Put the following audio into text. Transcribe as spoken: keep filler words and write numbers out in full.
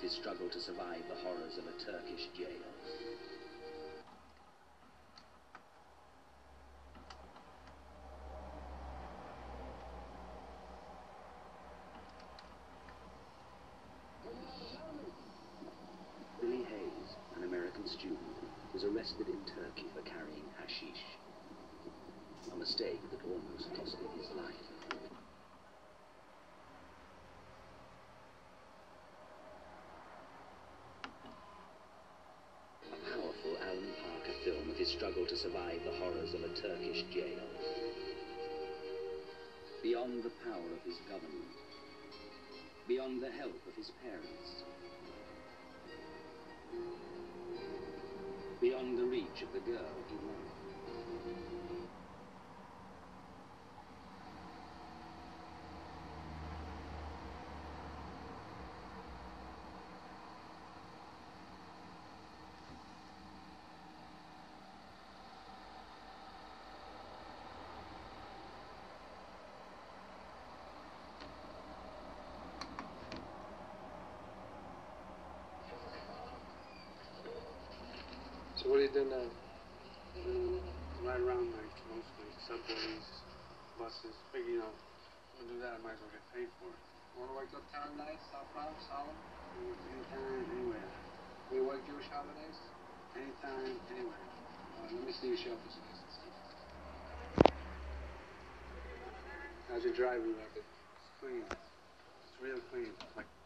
his struggle to survive the horrors of a Turkish jail. Billy Hayes, an American student, was arrested in Turkey for carrying hashish, a mistake that almost cost him his life. A powerful Alan Parker film of his struggle to survive the horrors of a Turkish jail. Beyond the power of his government, beyond the help of his parents, beyond the reach of the girl he loved. So what do you do now? Mm, ride around like mostly subways, buses. Figure, you know, I'm gonna do that, I might as well get paid for it. Want to work uptown nights, South Bronx, Harlem? Anytime, anywhere. We work Jewish holidays? Anytime, anywhere. Uh, let me see your chauffeur's license. How's your driving record? It's clean. It's real clean. Like